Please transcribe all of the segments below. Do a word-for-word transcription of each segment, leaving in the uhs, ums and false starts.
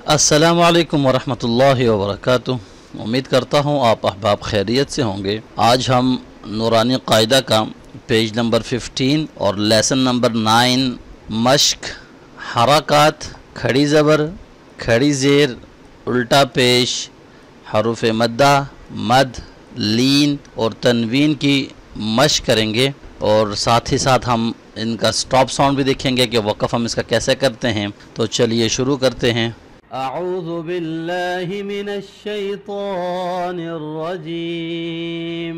अस्सलामु अलैकुम वरहमतुल्लाहि वबरकातुह। उम्मीद करता हूँ आप अहबाब खैरियत से होंगे। आज हम नूरानी कायदा का पेज नंबर फिफ्टीन और लेसन नंबर नाइन मश्क, हरकात, खड़ी ज़बर, खड़ी ज़ेर, उल्टा पेश, हरूफ मद्दा, मद, लीन और तनवीन की मश्क करेंगे और साथ ही साथ हम इनका स्टॉप साउंड भी देखेंगे कि वक़फ़ हम इसका कैसे करते हैं। तो चलिए शुरू करते हैं। अऊज़ु बिल्लाहि मिनश शैतानिर रजीम,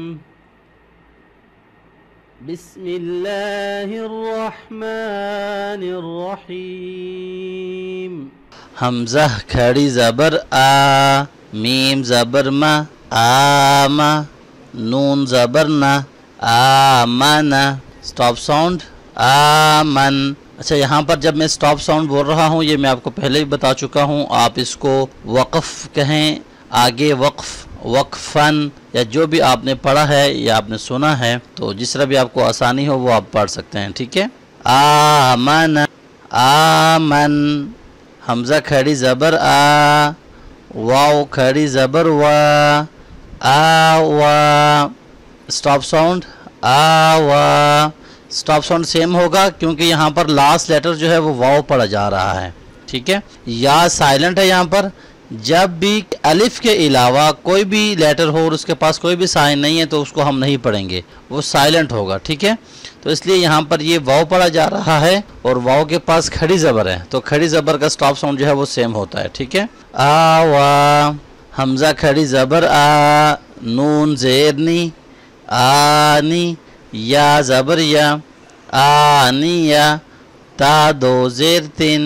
बिस्मिल्लाहिर रहमानिर रहीम। हमज़ा खड़ी ज़बर आ, मीम ज़बर मा, आमा, नून ज़बर ना, आमना, स्टॉप साउंड आमन। अच्छा, यहाँ पर जब मैं स्टॉप साउंड बोल रहा हूँ, ये मैं आपको पहले ही बता चुका हूँ। आप इसको वक़फ़ कहें, आगे वक़फ़, वक़फ़न, या जो भी आपने पढ़ा है या आपने सुना है, तो जिस तरह भी आपको आसानी हो वो आप पढ़ सकते हैं। ठीक है। आमन, आमन, हमज़ा खड़ी ज़बर आ, वाव खड़ी ज़बर वा, आवा, स्टॉप साउंड आवा। स्टॉप साउंड सेम होगा क्योंकि यहाँ पर लास्ट लेटर जो है वो वाव पढ़ा जा रहा है। ठीक है। या साइलेंट है यहाँ पर। जब भी अलिफ के अलावा कोई भी लेटर हो और उसके पास कोई भी साइन नहीं है तो उसको हम नहीं पढ़ेंगे, वो साइलेंट होगा। ठीक है। तो इसलिए यहाँ पर ये वाव पढ़ा जा रहा है और वाव के पास खड़ी ज़बर है, तो खड़ी ज़बर का स्टॉप साउंड जो है वो सेम होता है। ठीक है। आवा, हमज़ा खड़ी ज़बर आ, नून ज़ेरनी, आनी, या ज़बर या, आनिया, ता दो ज़ेर तिन,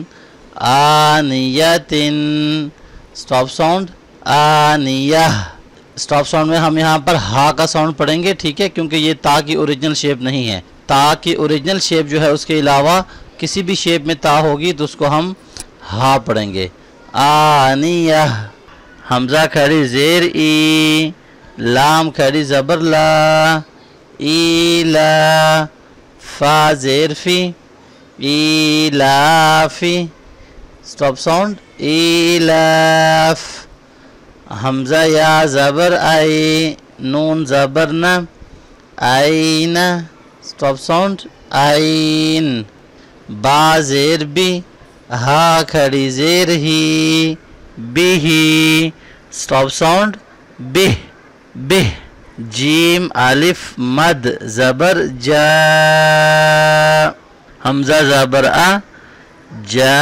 आनियतिन, स्टॉप साउंड आनिया। स्टॉप साउंड में हम यहाँ पर हा का साउंड पढ़ेंगे। ठीक है, क्योंकि ये ता की ओरिजिनल शेप नहीं है। ता की ओरिजिनल शेप जो है उसके अलावा किसी भी शेप में ता होगी तो उसको हम हा पढ़ेंगे। आनिया, हमज़ा खड़ी ज़ेर ई, लाम खड़ी ज़बर ला, ईला, फा ज़ेर फी, ईलाफी, स्टॉप साउंड ईलाफ। हमज़ा या ज़बर आई, नून ज़बर ना, आईना, स्टॉप साउंड आइन। बा ज़ेर बी, हा खड़ी ज़ेर ही, बिही, स्टॉप साउंड बिह, बिह। जीम अलिफ मद ज़बर जा, हमज़ा ज़बर आ, जा,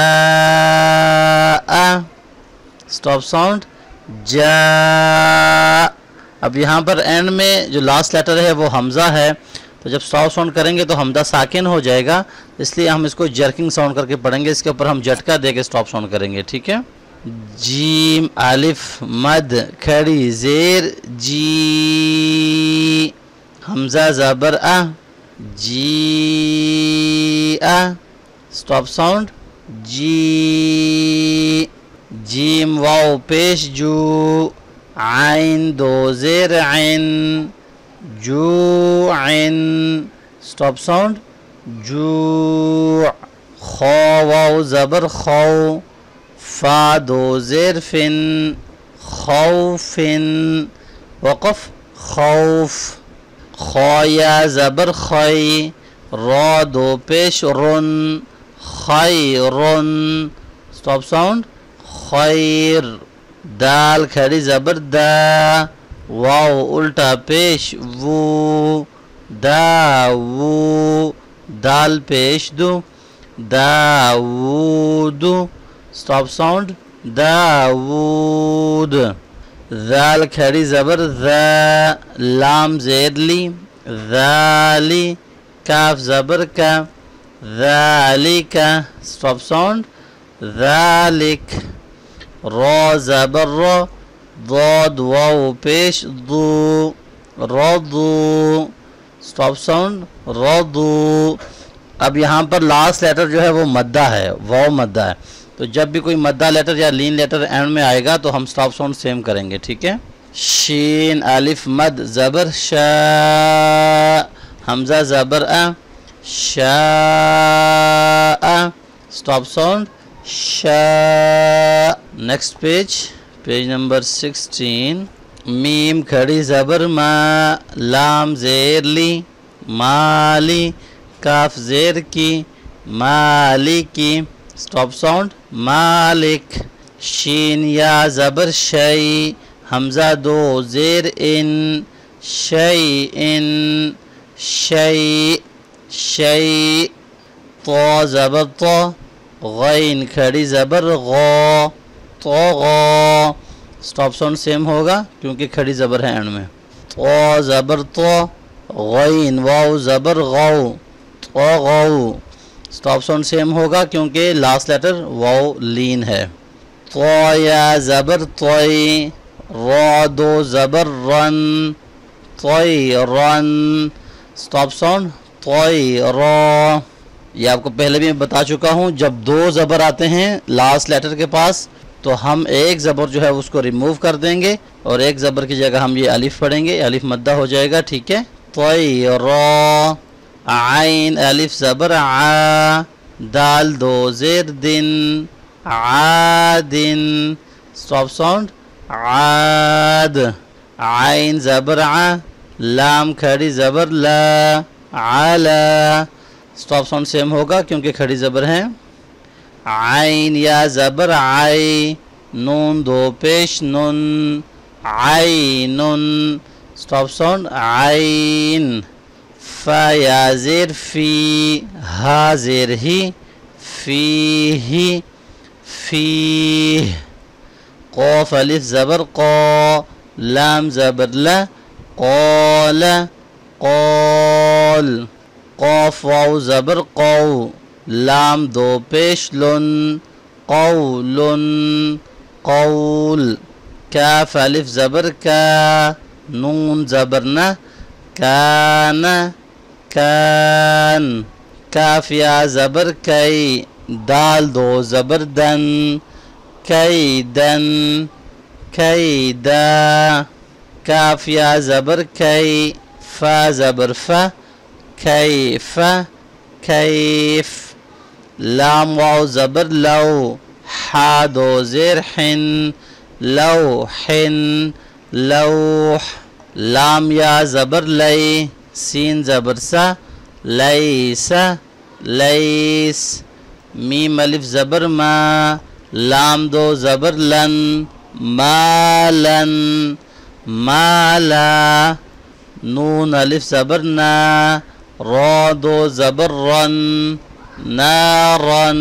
स्टॉप साउंड जा। अब यहाँ पर एंड में जो लास्ट लेटर है वो हमज़ा है, तो जब स्टॉप साउंड करेंगे तो हमज़ा साकिन हो जाएगा, इसलिए हम इसको जर्किंग साउंड करके पढ़ेंगे। इसके ऊपर हम झटका दे के स्टॉप साउंड करेंगे। ठीक है। जीम अलिफ मद खड़ी ज़ेर जी, हमज़ा ज़बर आ, जी आ, स्टॉप साउंड जी। जीम वाव पेश जू, आइन दो ज़ेर आइन, जू आइन, स्टॉप साउंड जू। खौ वाव ज़बर खौ, फा दो ज़ेर फिन, खौफिन, वक़फ़ खौफ। खौया ज़बर खै, रा दो पेश रुन, खैरुन, स्टॉप साउंड खैर। दाल खड़ी ज़बर दा, वाव उल्टा पेश वू, दावू, दाल पेश दो, दावूदू, स्टॉप साउंड दाऊद। ज़ाल खड़ी ज़बर ज़ा, लाम ज़ेरली, ज़ाली, काफ ज़बर का, ज़ालिका, स्टॉप साउंड ज़ालिक। रा ज़बर रा, ज़ाद वाव पेश दू, रदू, स्टॉप साउंड रदू। अब यहाँ पर लास्ट लेटर जो है वो मद्दा है, वाव मद्दा है, तो जब भी कोई मद्दा लेटर या लीन लेटर एंड में आएगा तो हम स्टॉप साउंड सेम करेंगे। ठीक है। शीन अलिफ मद ज़बर शा, हमज़ा ज़बर आ, शा, स्टॉप साउंड शा। Next page page number sixteen. میم کھڑی زبر ما، لام زیر لی، مالی، کاف زیر کی، مالی کی، اسٹاپ ساؤنڈ، مالک. شین یا زبر شئی، حمزہ دو زیر ان، شئی ان، شئی، شئی. تو زبر تو، غین کھڑی زبر غو، تو غو. اسٹاپ ساؤنڈ سیم ہوگا کیونکہ کھڑی زبر ہے اینڈ میں. تو زبر تو، غین واو زبر غو، تو غو. اسٹاپ ساؤنڈ سیم ہوگا کیونکہ لاسٹ لیٹر واو لین ہے. تو یا زبر توئی، را دو زبر رن، توئی رن. اسٹاپ ساؤنڈ، توئی را. یہ آپ کو پہلے بھی میں بتا چکا ہوں، جب دو زبر آتے ہیں لاسٹ لیٹر کے پاس تو ہم ایک زبر جو ہے اس کو ریموو کر دیں گے اور ایک زبر کی جگہ ہم یہ الف پڑھیں گے، الف مدہ ہو جائے گا. ٹھیک ہے. توئی را. عین الف زبر عا، دال دو زیر دن، عادن. اسٹاپ ساؤنڈ، عاد. عین زبر ع، لام کھڑی زبر لا، علا. اسٹاپ ساؤنڈ سیم ہوگا کیونکہ کھڑی زبر ہیں. عین یا زبر عائی، نون دو پیش نن، عینن. اسٹاپ ساؤنڈ، عین. فا یا زیر فی، ہا زیر ہی، فی ہی، فی. قوف الف زبر قو، لام زبر لا، قول، قول. قوف واو زبر قو، لام دو پیش لن، قولن، قول. کاف الف زبر کا، نون زبر نا، کان، کان. کاف یا زبر کئی، دال دو زبر دن، کئی دن، کئی دا. کاف یا زبر کئی، فا زبر فا، کیف، کیف. لام واو زبر لو، حا دو زیر حن، لوحن، لوح. لام یا زبر لئی، سین زبر سا، لیس، لیس. میم الف زبر ما، لام دو زبر لن، مالن، مالا. نون الف زبر نا، را دو زبر رن، نارن،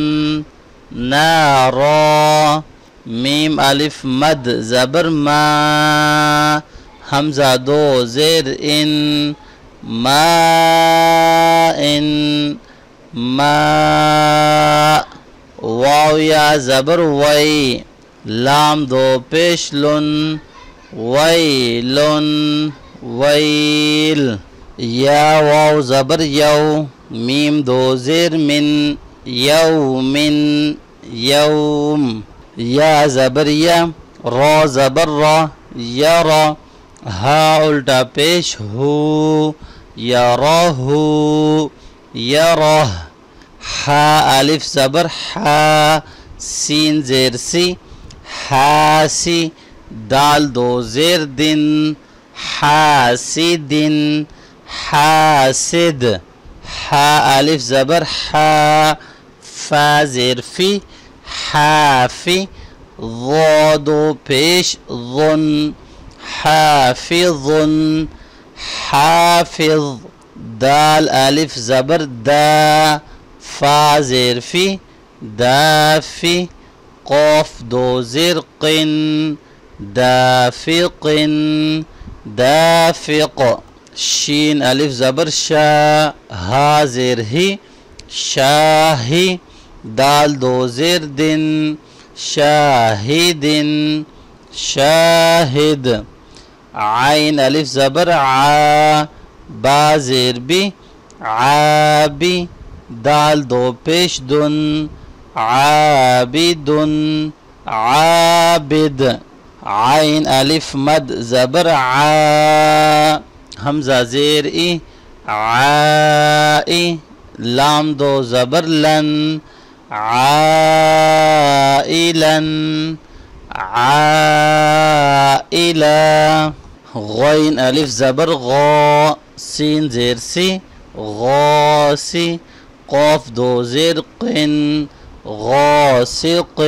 نارا. میم الف مد زبر ما، حمزہ دو زیر ان، ما ان، ما. واو یا زبر وی، لام دو پیش لن، ویلن، ویل. یا واو زبر یو، میم دو زیر من، یومن، یوم. یا زبر یا، را زبر را، یرا. ہا الٹا پیش ہو، یراہو، یراہ. حا الف زبر حا، سین زیر سی، حاسی. دال دو زیر دن، حاسدن، حاسد. حا الف زبر حا، فا زیر فی، حافی. ضا دو پیش ظن، حافظن، حافظ. دال الف زبر دا، فا زیر فی، دافی. قوف دو زیر قن، دافقن، دافق. شین الف زبر شا، ہا زیر ہی، شاہی. دال دو زیر دن، شاہدن، شاہد. عین الف زبر عا، با زیر بی، عابی. دال دو پیش دن، عابدن، عابد. عین الف مد زبر عا، حمزہ زیر ای، عائی. لام دو زبر لن، عائلن، عائلة. غين ألف زبر غا، سين زير سي غاسي، قاف دو زير قن غاسق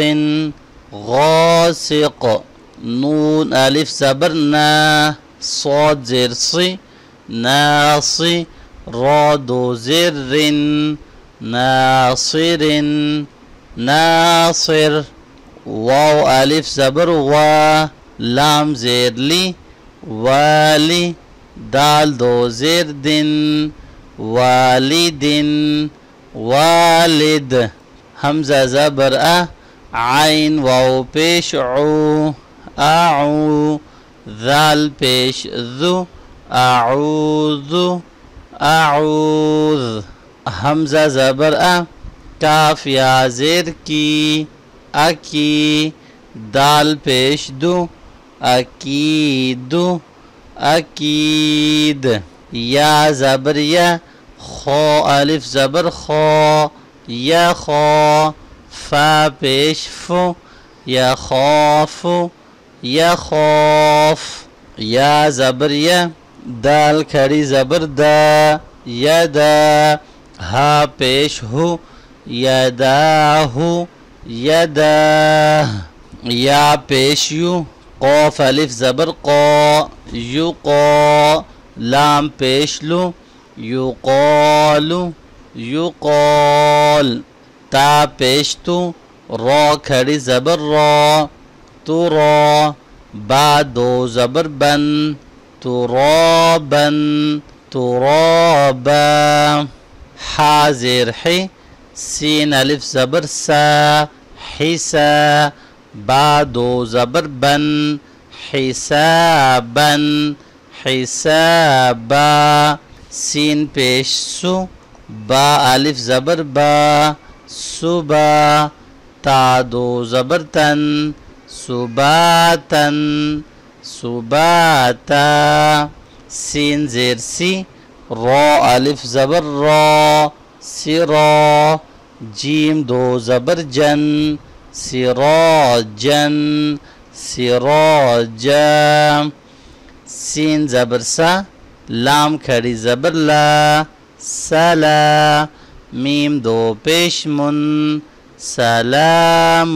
غاسق. نون ألف زبر نا، صاد زير صي ناصي، را دو زر ناصر ناصر. واو ألف زبر وا، لام زير لي والي، دال دو زر دن والد والد. حمزة زبر أ، عين واو پیش عو أعو، ذال پیش ذو أعوذ أعوذ. حمزة زبر أ، کاف یا زیر کی اکی، دال پیش دو اکید اکید. یا زبر یا، خو الف زبر خو یا خو، فا پیش فو یا خوف یا خوف. یا زبر یا، دال کھڑی زبر دا یا دا، ہا پیش ہو یا دا ہو یا دا. یا پیش یو، قوف الف زبر قو یو قو، لام پیش لو یو قولو یو قول. تا پیش تو، را کھڑی زبر را تو را، با دو زبر بن تو را بن تو را با. حا زیر حی، سین الف زبر سا حسا، با دو زبر بن حسابا حسابا. سین پیش سو، با الف زبر با صبا، تا دو زبر تن صباتن صباتا. سین زیر سی، را الف زبر را سرا، جیم دو زبر جن سراجن سراجا. سین زبر سا، لام کھڑی زبر لا سلا، میم دو پیش من سلام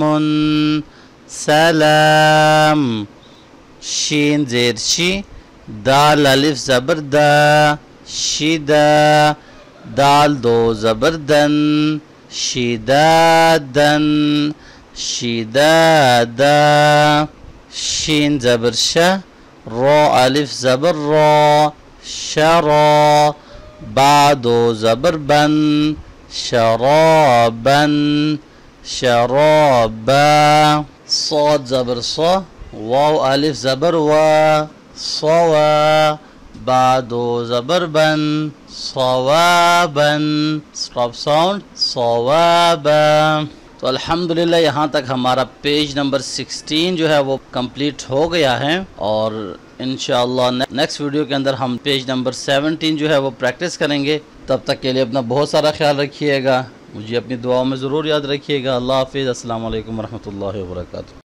سلام. شین زیر شی، دال الف زبر دا شدا، دال دو زبر دن شدادن شدادا. شین زبر شا، را الف زبر را شرا، با دو زبر بن شرابا شرابا. صاد زبر صا، واو الف زبر وا صوا، با دو زبر بن صوابا اسٹاپ ساؤنڈ صوابا. تو الحمدللہ یہاں تک ہمارا پیج نمبر سکسٹین جو ہے وہ کمپلیٹ ہو گیا ہے، اور انشاءاللہ نیکسٹ ویڈیو کے اندر ہم پیج نمبر سیونٹین جو ہے وہ پریکٹس کریں گے. تب تک کے لیے اپنا بہت سارا خیال رکھیے گا، مجھے اپنی دعاؤں میں ضرور یاد رکھیے گا. اللہ حافظ. السلام علیکم ورحمۃ اللہ وبرکاتہ.